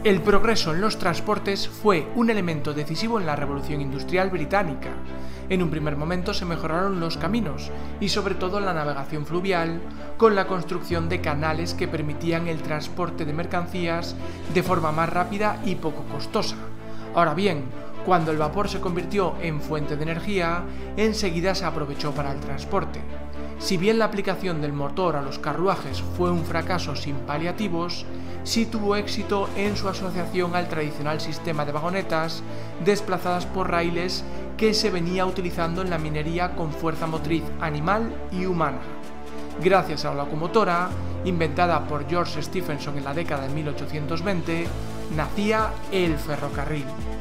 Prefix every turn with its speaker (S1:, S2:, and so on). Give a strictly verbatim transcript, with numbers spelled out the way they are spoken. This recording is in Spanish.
S1: El progreso en los transportes fue un elemento decisivo en la Revolución Industrial Británica. En un primer momento se mejoraron los caminos y sobre todo la navegación fluvial, con la construcción de canales que permitían el transporte de mercancías de forma más rápida y poco costosa. Ahora bien, cuando el vapor se convirtió en fuente de energía, enseguida se aprovechó para el transporte. Si bien la aplicación del motor a los carruajes fue un fracaso sin paliativos, sí tuvo éxito en su asociación al tradicional sistema de vagonetas desplazadas por raíles que se venía utilizando en la minería con fuerza motriz animal y humana. Gracias a la locomotora, inventada por George Stephenson en la década de mil ochocientos veinte, nacía el ferrocarril.